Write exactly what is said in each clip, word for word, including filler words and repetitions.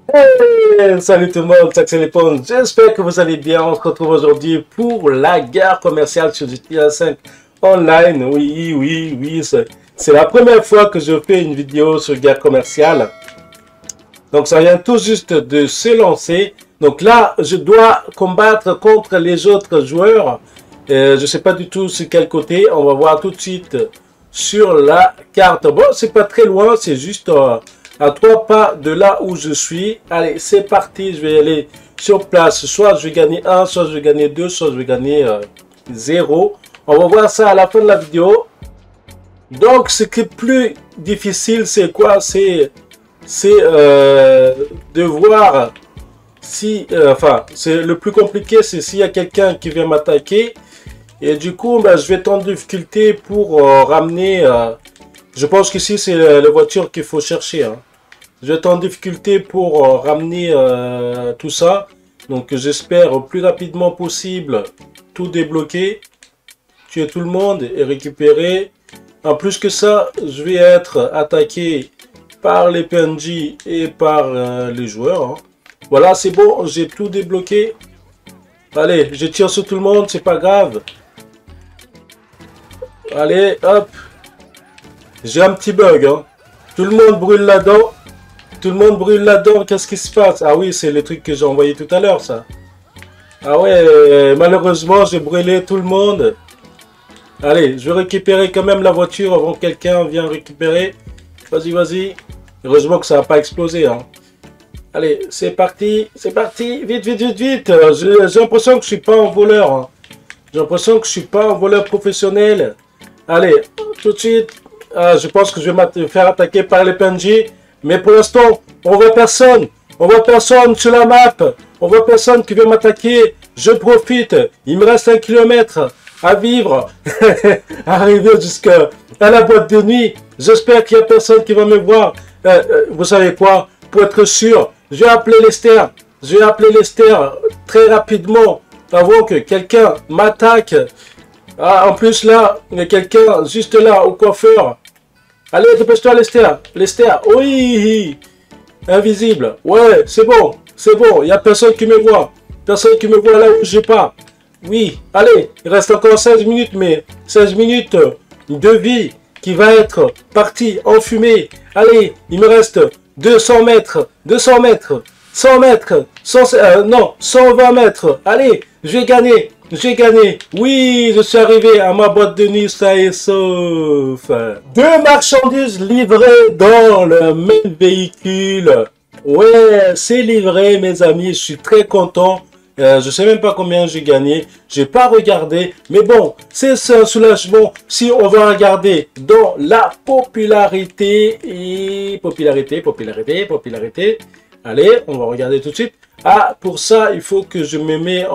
Hey, salut tout le monde, c'est Axel Lepon. J'espère que vous allez bien. On se retrouve aujourd'hui pour la guerre commerciale sur G T A cinq Online. Oui, oui, oui, c'est la première fois que je fais une vidéo sur guerre commerciale. Donc ça vient tout juste de se lancer. Donc là, je dois combattre contre les autres joueurs. Euh, je ne sais pas du tout sur quel côté. On va voir tout de suite sur la carte. Bon, c'est pas très loin, c'est juste... Euh, à trois pas de là où je suis. Allez, c'est parti, je vais aller sur place. Soit je vais gagner un, soit je vais gagner deux, soit je vais gagner euh, zéro. On va voir ça à la fin de la vidéo. Donc, ce qui est plus difficile, c'est quoi? C'est euh, de voir si... Euh, enfin, c'est le plus compliqué, c'est s'il y a quelqu'un qui vient m'attaquer. Et du coup, ben, je vais être en difficulté pour euh, ramener... Euh, Je pense qu'ici, c'est la voiture qu'il faut chercher. Hein. Je vais être en difficulté pour euh, ramener euh, tout ça. Donc, j'espère au plus rapidement possible tout débloquer. Tuer tout le monde et récupérer. En plus que ça, je vais être attaqué par les P N J et par euh, les joueurs. Hein. Voilà, c'est bon. J'ai tout débloqué. Allez, je tire sur tout le monde. C'est pas grave. Allez, hop. J'ai un petit bug, hein. Tout le monde brûle là-dedans. Tout le monde brûle là-dedans. Qu'est-ce qui se passe? Ah oui, c'est le truc que j'ai envoyé tout à l'heure, ça. Ah ouais, malheureusement, j'ai brûlé tout le monde. Allez, je vais récupérer quand même la voiture avant que quelqu'un vienne récupérer. Vas-y, vas-y. Heureusement que ça n'a pas explosé, hein. Allez, c'est parti. C'est parti. Vite, vite, vite, vite. J'ai l'impression que je suis pas un voleur. Hein. J'ai l'impression que je suis pas un voleur professionnel. Allez, tout de suite. Ah, je pense que je vais me faire attaquer par les P N J. Mais pour l'instant, on voit personne. On voit personne sur la map. On voit personne qui veut m'attaquer. Je profite. Il me reste un kilomètre à vivre. Arriver jusqu'à la boîte de nuit. J'espère qu'il n'y a personne qui va me voir. Euh, euh, vous savez quoi? Pour être sûr, je vais appeler Lester. Je vais appeler Lester très rapidement avant que quelqu'un m'attaque. Ah, en plus là, il y a quelqu'un juste là au coiffeur. Allez, dépêche-toi, Lester. Lester, oui. Invisible. Ouais, c'est bon. C'est bon. Il n'y a personne qui me voit. Personne qui me voit là où je pas. Oui. Allez, il reste encore seize minutes, mais seize minutes de vie qui va être partie en fumée. Allez, il me reste deux cents mètres. deux cents mètres. cent mètres. cent, euh, non, cent vingt mètres. Allez, je vais gagner. J'ai gagné. Oui, je suis arrivé à ma boîte de nuit, ça et sauf. Deux marchandises livrées dans le même véhicule. Ouais, c'est livré, mes amis. Je suis très content. Euh, je sais même pas combien j'ai gagné. J'ai pas regardé. Mais bon, c'est un soulagement. Si on va regarder dans la popularité et popularité, popularité, popularité. Allez, on va regarder tout de suite. Ah, pour ça, il faut que je me mets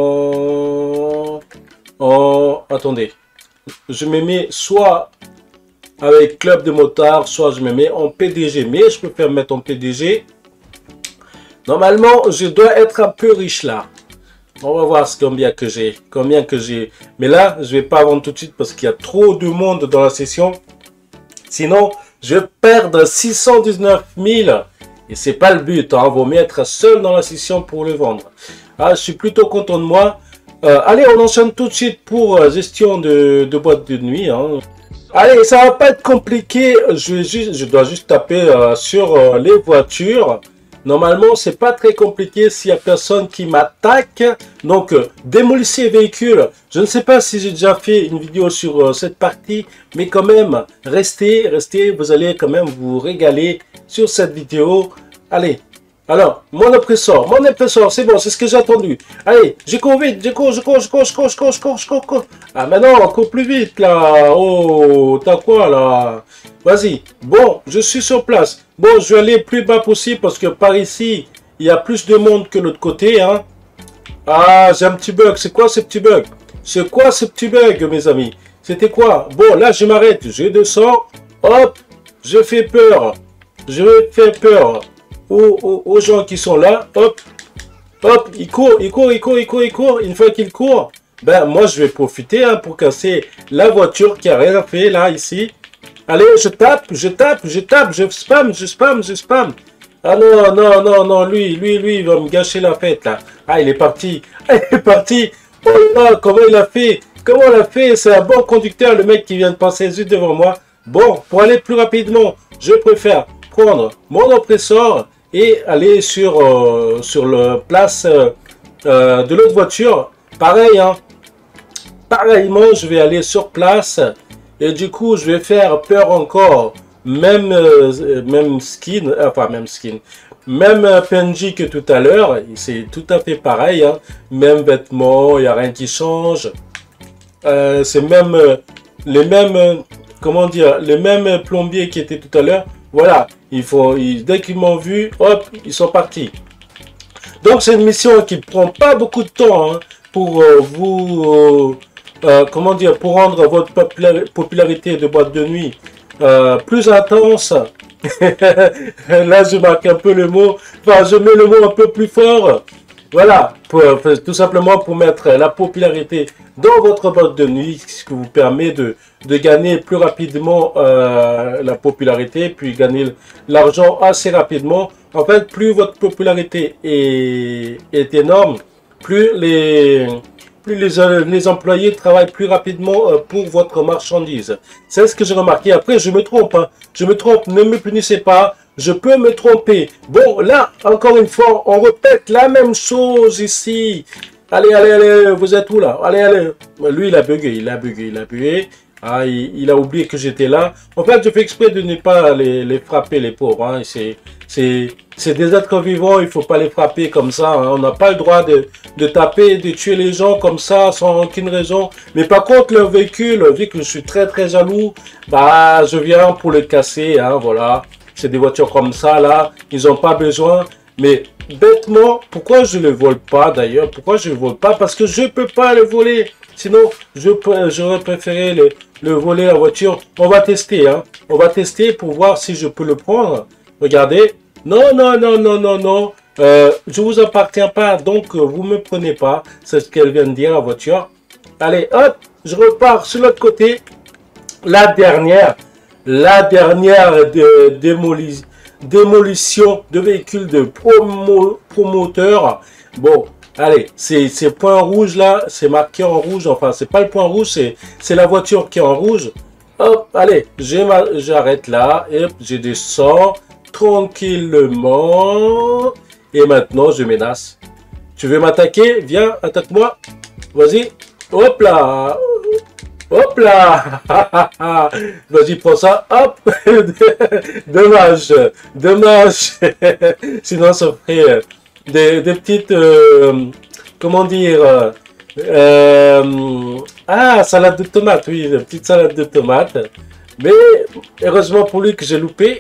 en... en... Attendez. Je me mets soit avec Club de Motard, soit je me mets en P D G. Mais je peux faire mettre en P D G. Normalement, je dois être un peu riche là. On va voir combien que j'ai. Combien que j'ai. Mais là, je vais pas vendre tout de suite parce qu'il y a trop de monde dans la session. Sinon, je vais perdre six cent dix-neuf mille. Et c'est pas le but, hein. Vaut mieux être seul dans la session pour le vendre. Ah, je suis plutôt content de moi. Euh, allez, on enchaîne tout de suite pour euh, gestion de, de boîte de nuit. Hein. Allez, ça va pas être compliqué. Je, vais juste, je dois juste taper euh, sur euh, les voitures. Normalement, c'est pas très compliqué s'il y a personne qui m'attaque. Donc, euh, démolissez les véhicules. Je ne sais pas si j'ai déjà fait une vidéo sur euh, cette partie. Mais quand même, restez, restez. Vous allez quand même vous régaler sur cette vidéo. Allez, alors, mon oppresseur, mon oppresseur, c'est bon, c'est ce que j'ai attendu. Allez, je cours vite, je cours, je cours, je cours, je cours, je cours, je cours, je cours, je cours. Ah, maintenant, on court plus vite, là. Oh, t'as quoi, là? Vas-y. Bon, je suis sur place. Bon, je vais aller plus bas possible parce que par ici, il y a plus de monde que l'autre côté, hein. Ah, j'ai un petit bug. C'est quoi ce petit bug? C'est quoi ce petit bug, mes amis? C'était quoi? Bon, là, je m'arrête. Je descends. Hop, je fais peur. Je fais peur aux, aux, aux gens qui sont là. Hop, hop, il court, il court, il court, il court, il court. Une fois qu'il court, ben moi je vais profiter hein, pour casser la voiture qui a rien fait là, ici. Allez, je tape, je tape, je tape, je spam, je spam, je spam. Ah non, non, non, non, lui, lui, lui, il va me gâcher la fête, là. Ah, il est parti. Ah, il est parti. Oh là, comment il a fait? Comment il a fait? C'est un bon conducteur, le mec qui vient de passer juste devant moi. Bon, pour aller plus rapidement, je préfère prendre mon oppresseur et aller sur, euh, sur la place euh, euh, de l'autre voiture. Pareil, hein. Pareillement, je vais aller sur place et du coup, je vais faire peur encore. Même, euh, même skin, enfin même skin, même euh, P N J que tout à l'heure, c'est tout à fait pareil, hein. Même vêtements, il n'y a rien qui change. Euh, c'est même euh, les mêmes, euh, comment dire, les mêmes plombiers qui étaient tout à l'heure. Voilà, il faut, ils, dès qu'ils m'ont vu, hop, ils sont partis. Donc c'est une mission qui ne prend pas beaucoup de temps, hein, pour euh, vous, euh, euh, comment dire, pour rendre votre popularité de boîte de nuit Euh, plus intense. Là je marque un peu le mot, enfin je mets le mot un peu plus fort, voilà, pour, tout simplement pour mettre la popularité dans votre boîte de nuit, ce qui vous permet de, de gagner plus rapidement euh, la popularité, puis gagner l'argent assez rapidement. En fait, plus votre popularité est, est énorme, plus les plus les, euh, les employés travaillent plus rapidement euh, pour votre marchandise. C'est ce que j'ai remarqué. Après, je me trompe. Hein. Je me trompe. Ne me punissez pas. Je peux me tromper. Bon, là, encore une fois, on répète la même chose ici. Allez, allez, allez. Vous êtes où là? Allez, allez. Lui, il a bugué. Il a bugué. Il a bugué. Ah, il, il a oublié que j'étais là. En fait, je fais exprès de ne pas les, les frapper, les pauvres. Hein. C'est des êtres vivants, il ne faut pas les frapper comme ça. Hein. On n'a pas le droit de, de taper, de tuer les gens comme ça, sans aucune raison. Mais par contre, leur véhicule, vu que je suis très très jaloux, bah, je viens pour le casser. Hein, voilà. C'est des voitures comme ça, là. Ils n'ont pas besoin. Mais bêtement, pourquoi je ne le vole pas d'ailleurs? Pourquoi je ne le vole pas? Parce que je ne peux pas le voler. Sinon, j'aurais préféré le, le voler la voiture. On va tester, hein. On va tester pour voir si je peux le prendre. Regardez. Non, non, non, non, non, non. Euh, je vous appartiens pas, donc euh, vous me prenez pas. C'est ce qu'elle vient de dire, la voiture. Allez, hop, je repars sur l'autre côté. La dernière, la dernière de, démoli, démolition de véhicules de promo, promoteurs. Bon. Allez, ces, ces points rouges là, c'est marqué en rouge. Enfin, c'est pas le point rouge, c'est la voiture qui est en rouge. Hop, allez, j'arrête là. Et hop, je descends tranquillement. Et maintenant, je menace. Tu veux m'attaquer? Viens, attaque-moi. Vas-y. Hop là. Hop là. Vas-y, prends ça. Hop. Dommage. Dommage. Sinon, ça ferait... Des, des petites, euh, comment dire, euh, euh, ah, salade de tomates, oui, une petite salade de tomates. Mais heureusement pour lui que j'ai loupé,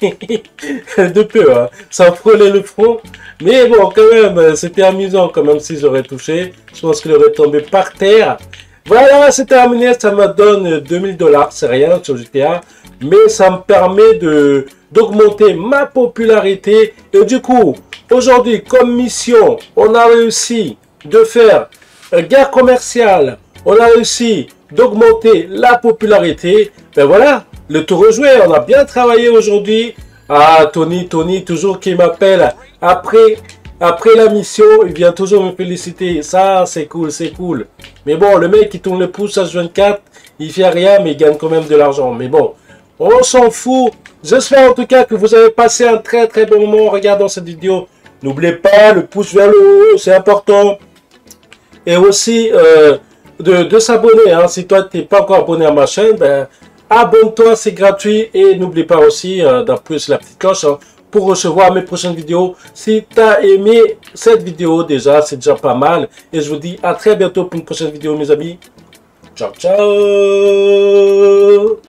de peu, hein. Ça frôlait le front. Mais bon, quand même, c'était amusant quand même si j'aurais touché. Je pense qu'il aurait tombé par terre. Voilà, c'est terminé, ça me donne deux mille dollars, c'est rien sur G T A. Mais ça me permet de d'augmenter ma popularité. Et du coup, aujourd'hui, comme mission, on a réussi de faire une guerre commerciale. On a réussi d'augmenter la popularité. Ben voilà, le tour est joué. On a bien travaillé aujourd'hui. Ah, Tony, Tony, toujours qui m'appelle après, après la mission. Il vient toujours me féliciter. Ça, c'est cool, c'est cool. Mais bon, le mec qui tourne le pouce à vingt-quatre, il fait rien, mais il gagne quand même de l'argent. Mais bon, on s'en fout. J'espère en tout cas que vous avez passé un très très bon moment en regardant cette vidéo. N'oubliez pas le pouce vers le haut, c'est important. Et aussi euh, de, de s'abonner. Hein. Si toi, tu n'es pas encore abonné à ma chaîne, ben, abonne-toi, c'est gratuit. Et n'oublie pas aussi euh, d'appuyer sur la petite cloche, hein, pour recevoir mes prochaines vidéos. Si tu as aimé cette vidéo déjà, c'est déjà pas mal. Et je vous dis à très bientôt pour une prochaine vidéo, mes amis. Ciao, ciao.